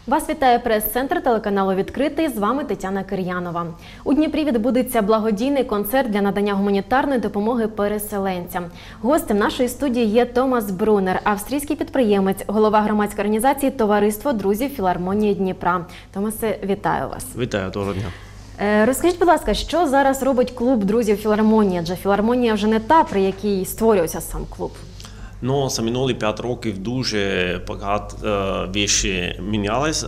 Вас вітає прес-центр телеканалу «Відкритий». З вами Тетяна Кир'янова. У Дніпрі відбудеться благодійний концерт для надання гуманітарної допомоги переселенцям. Гостем нашої студії є Томас Брунер, австрійський підприємець, голова громадської організації «Товариство друзів філармонії Дніпра». Томасе, вітаю вас. Вітаю, доброго дня. Розкажіть, будь ласка, що зараз робить клуб друзів філармонії? Адже філармонія вже не та, при якій створювався сам клуб. Ну, за минулі 5 років дуже багато речей мінялись.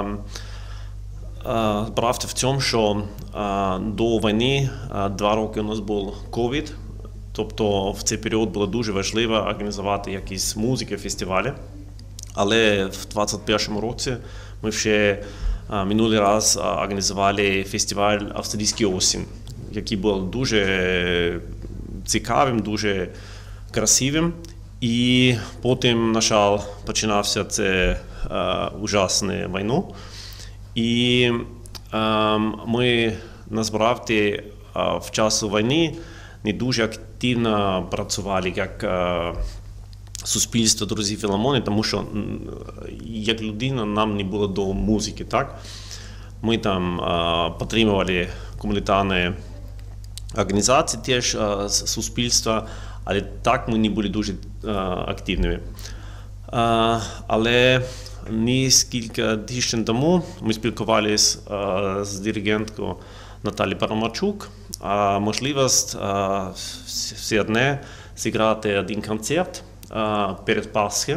Правда в тому, що до війни 2 роки у нас був ковід, тобто в цей період було дуже важливо організувати якісь музики, фестивалі. Але в 2021 році ми ще минулий раз організували фестиваль «Австрійський осінь», який був дуже цікавим, дуже красивим. І потім, на жаль, починався це ужасна війна. І ми, насправді, в час війни не дуже активно працювали як суспільство друзів філармонії, тому що як людина нам не було до музики, так? Ми там підтримували гуманітарні організації теж суспільства, але так ми не були дуже активними. Але кілька тижнів тому ми спілкувалися з диригенткою Наталією Парамарчук, можливість все одне зіграти один концерт перед Пасхою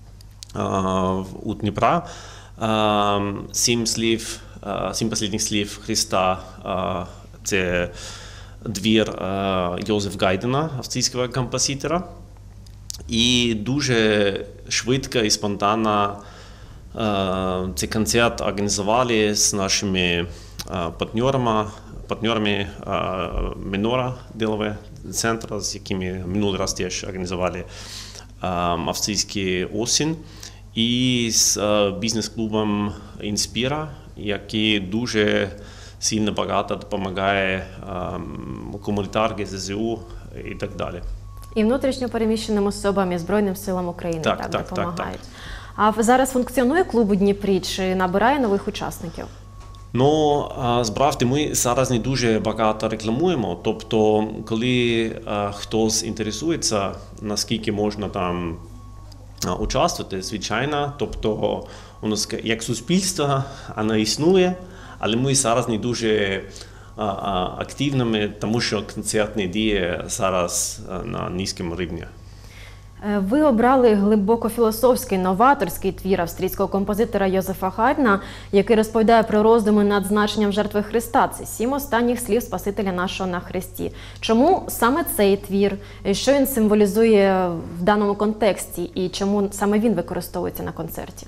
у Дніпра. 7 останніх слів Христа – це твір Йозефа Гайдена, австрійського композитора. І дуже швидко і спонтанно цей концерт організували з нашими партнерами Менора ділового центру, з якими минулий раз теж організували австрійський осінь, і з бізнес-клубом «Інспіра», який дуже сильно багато допомагає гуманітарки, ЗСУ і так далі. І внутрішньо переміщеним особам, і Збройним силам України так допомагають. Так. А зараз функціонує клуб у Дніпрі чи набирає нових учасників? Ну, справді, ми зараз не дуже багато рекламуємо. Тобто, коли хтось інтересується, наскільки можна там участвувати, звичайно. Тобто, у нас як суспільство, воно існує, але ми зараз не дуже активними, тому що концерт не діє зараз на низькому рівні. Ви обрали глибоко філософський, новаторський твір австрійського композитора Йозефа Гайдена, який розповідає про роздуми над значенням жертви Христа. Це 7 останніх слів Спасителя нашого на Христі. Чому саме цей твір? Що він символізує в даному контексті і чому саме він використовується на концерті?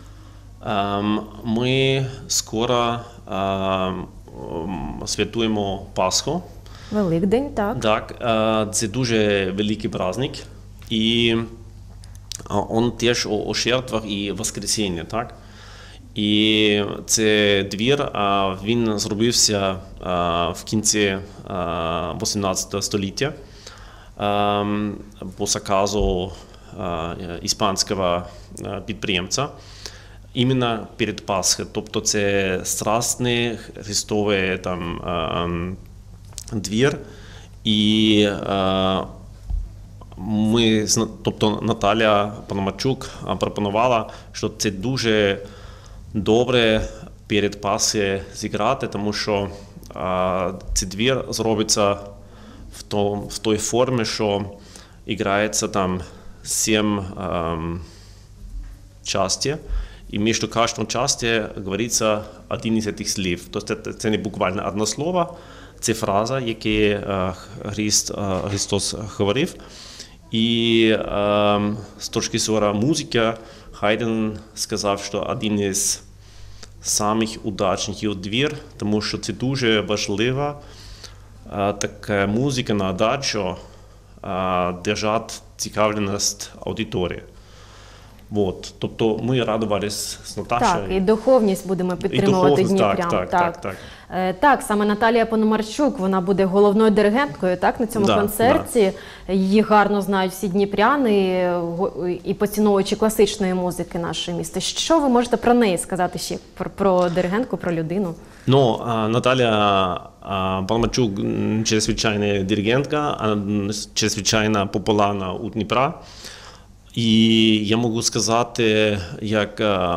Ми скоро святкуємо Пасху. Великдень, так. Так, це дуже великий праздник. І він теж о жертвах і воскресінні, так? І цей твір, він зробився в кінці 18 століття по заказу іспанського підприємця. Іменно перед Пасхою, тобто це страстний христовий там твір. І тобто Наталя Парамарчук пропонувала, що це дуже добре перед Пасхою зіграти, тому що цей твір зробиться в той формі, що грається там 7 частин, і між кожною частиною говориться один із цих слів. Тобто це не буквально одне слово, це фраза, яку Христос говорив. І з точки зору музики Гайден сказав, що один із самих удачних його твір, тому що це дуже важлива така музика на дачу, держати цікавленість аудиторії. От. Тобто ми радувалися з Так, Наташею. і духовність будемо підтримувати духовність, Дніпрям. так. Так, саме Наталія Пономарчук, вона буде головною диригенткою, так, на цьому концерті. Її гарно знають всі дніпряни і поціновувачі класичної музики нашої міста. Що ви можете про неї сказати ще, про диригентку, про людину? Ну, Наталія Пономарчук чрезвичайна диригентка, чрезвичайно популярна у Дніпра. І я можу сказати, як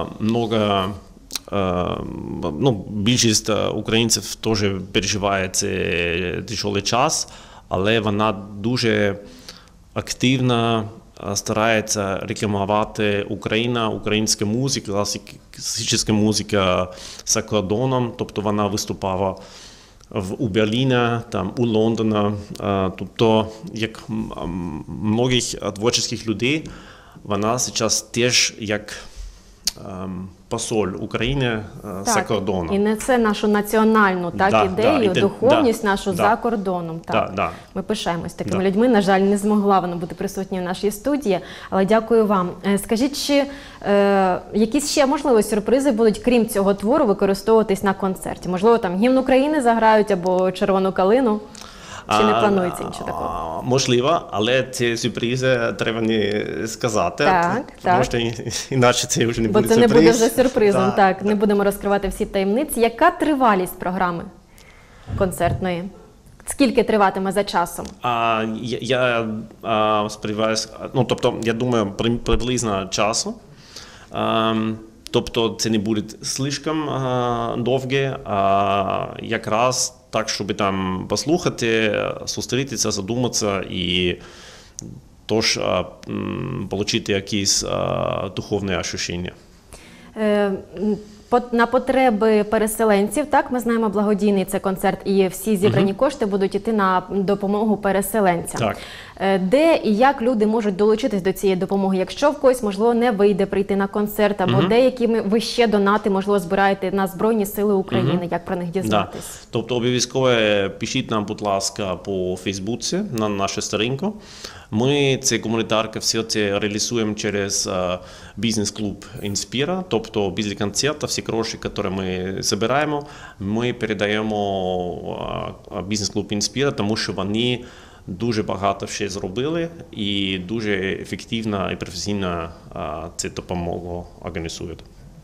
більшість українців теж переживає цей тяжкий час, але вона дуже активно старається рекламувати Україну, українська музика, класична музика за кордоном. Тобто вона виступала у Берліні, там, у Лондоні. Тобто, як многих творчих людей, вона зараз теж як посол України за кордоном. І несе нашу національну ідею, духовність нашу за кордоном. Ми пишаємось такими людьми. На жаль, не змогла вона бути присутньою в нашій студії, але дякую вам. Скажіть, чи якісь ще, можливо, сюрпризи будуть, крім цього твору, використовуватись на концерті? Можливо, там гімн України заграють або червону калину? Чи не планується нічого такого? Можливо, але ці сюрпризи треба не сказати, тому що інакше це вже не буде сюрприз. Бо це не буде вже сюрпризом, не будемо розкривати всі таємниці. Яка тривалість програми концертної? Скільки триватиме за часом? Я сподіваюся, я думаю, приблизно часу. Тобто це не буде слишком довге, а якраз так, щоб там послухати, зустрітися, задуматися і тож отримати якісь духовні відчуття. На потреби переселенців, так, ми знаємо, благодійний це концерт, і всі зібрані кошти будуть йти на допомогу переселенцям. Так. Де і як люди можуть долучитись до цієї допомоги, якщо в когось, можливо, не вийде прийти на концерт, або деякі ви ще донати, можливо, збираєте на Збройні Сили України, як про них дізнатись? Тобто обов'язково пишіть нам, будь ласка, по Фейсбуці, на нашу сторінку. Ми, це гуманітарка, все це реалізуємо через бізнес-клуб «Інспіра», тобто після концерту всі гроші, які ми збираємо, ми передаємо бізнес-клуб «Інспіра», тому що вони дуже багато ще зробили і дуже ефективно і професійно цю допомогу організують.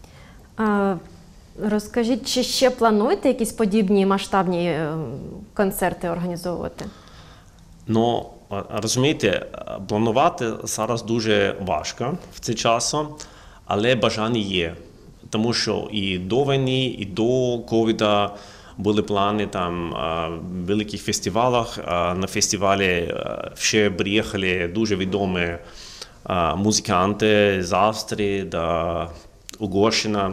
Розкажіть, чи ще плануєте якісь подібні масштабні концерти організовувати? Ну, розумієте, планувати зараз дуже важко в цей час, але бажання є. Тому що і до війни, і до ковіду були плани там в великих фестивалях. На фестивалі ще приїхали дуже відомі музиканти з Австрії до Угорщини.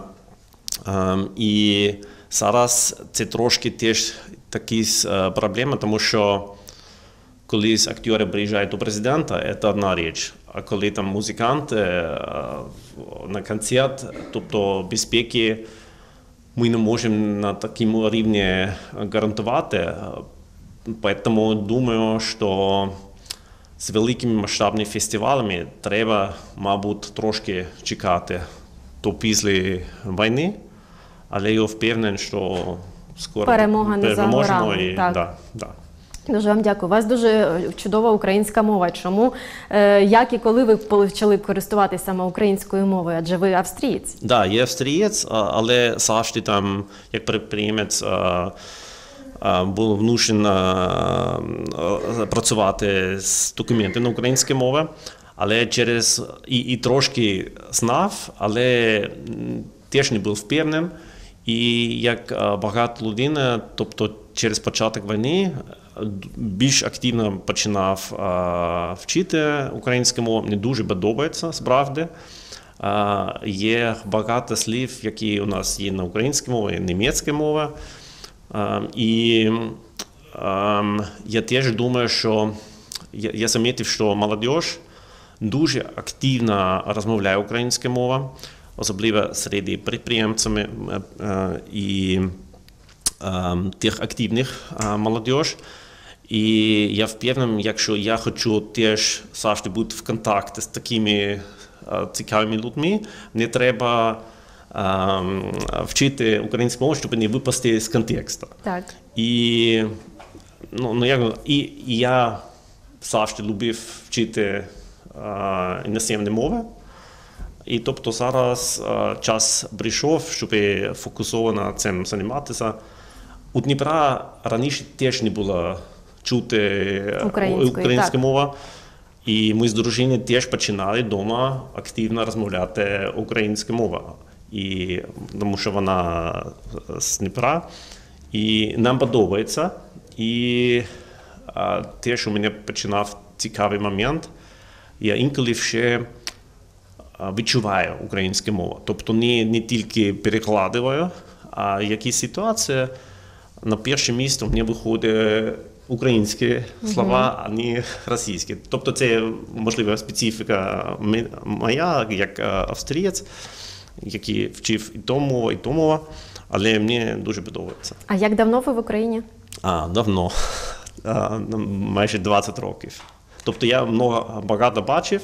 І зараз це трошки теж такі проблеми, тому що коли актори приїжджають до президента, це одна річ. А коли там музиканти на концерт, тобто безпеки, ми не можемо на такому рівні гарантувати. Тому думаю, що з великими масштабними фестивалями треба, мабуть, трошки чекати до після війни, але я впевнений, що скоро перемога не за горами. Дуже вам дякую. У вас дуже чудова українська мова. Чому, як і коли ви почали користуватися саме українською мовою? Адже ви австрієць. Так, я австрієць, але завжди там, як підприємець, було внушено працювати з документами на українській мові. Але через і трошки знав, але теж не був впевненим. І як багато людей, тобто через початок війни, більш активно починав вчити українську мову. Мені дуже подобається, справді. Є багато слів, які у нас є на українській мові, німецькій мові. І я теж думаю, що я замітив, що молодь дуже активно розмовляє українською мовою, особливо серед підприємців і тих активних молодь. І я впевнений, якщо я хочу теж завжди бути в контакті з такими цікавими людьми, не треба вчити українську мову, щоб не випасти з контексту. Так. І я завжди любив вчити іноземні мови. І тобто зараз час прийшов, щоб фокусовано цим займатися. У Дніпра раніше теж не було чути українська мова. І ми з дружиною теж починали вдома активно розмовляти українською мовою. Тому що вона з Дніпра. І нам подобається. І теж у мене починав цікавий момент. Я інколи ще відчуваю українську мову. Тобто не тільки перекладаю, а якісь ситуації на перше місце в мене виходять українські слова, а не російські. Тобто це, можливо, специфіка моя, як австрієць, який вчив і ту мову, але мені дуже подобається. А як давно ви в Україні? Давно. Майже 20 років. Тобто я багато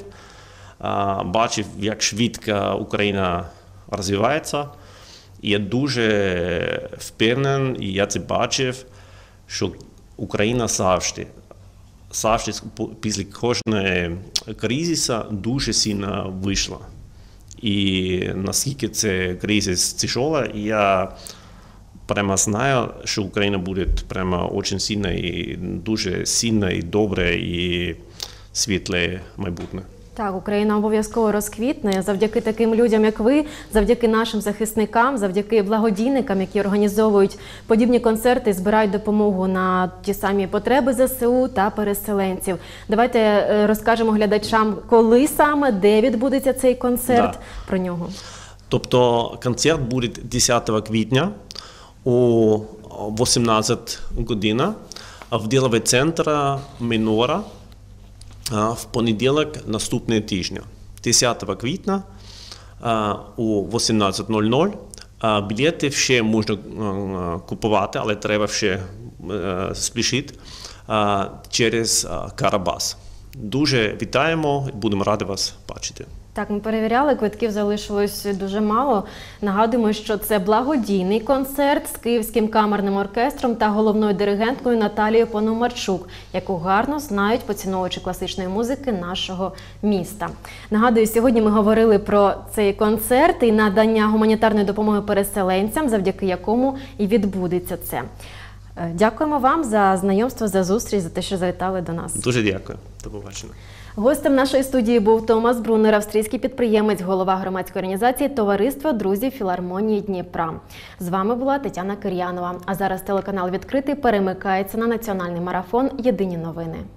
бачив, як швидко Україна розвивається. І я дуже впевнений, і я це бачив, що Україна завжди після кожної кризи дуже сильно вийшла. І наскільки це кризис тяжела, я прямо знаю, що Україна буде прямо дуже сильна і дуже сильна, і добре, і світле майбутнє. Так, Україна обов'язково розквітне завдяки таким людям, як ви, завдяки нашим захисникам, завдяки благодійникам, які організовують подібні концерти, збирають допомогу на ті самі потреби ЗСУ та переселенців. Давайте розкажемо глядачам, коли саме, де відбудеться цей концерт, про нього. Тобто концерт буде 10 квітня о 18 година в діловий центр Мінора. В понеділок наступного тижня, 10 квітня о 18:00. Білети ще можна купувати, але треба ще спішити через Карабас. Дуже вітаємо, будемо раді вас бачити. Так, ми перевіряли, квитків залишилось дуже мало. Нагадуємо, що це благодійний концерт з Київським камерним оркестром та головною диригенткою Наталією Пономарчук, яку гарно знають поціновувачі класичної музики нашого міста. Нагадую, сьогодні ми говорили про цей концерт і надання гуманітарної допомоги переселенцям, завдяки якому і відбудеться це. Дякуємо вам за знайомство, за зустріч, за те, що завітали до нас. Дуже дякую. До побачення. Гостем нашої студії був Томас Брунер, австрійський підприємець, голова громадської організації «Товариство друзів філармонії Дніпра». З вами була Тетяна Кир'янова. А зараз телеканал «Відкритий» перемикається на національний марафон «Єдині новини».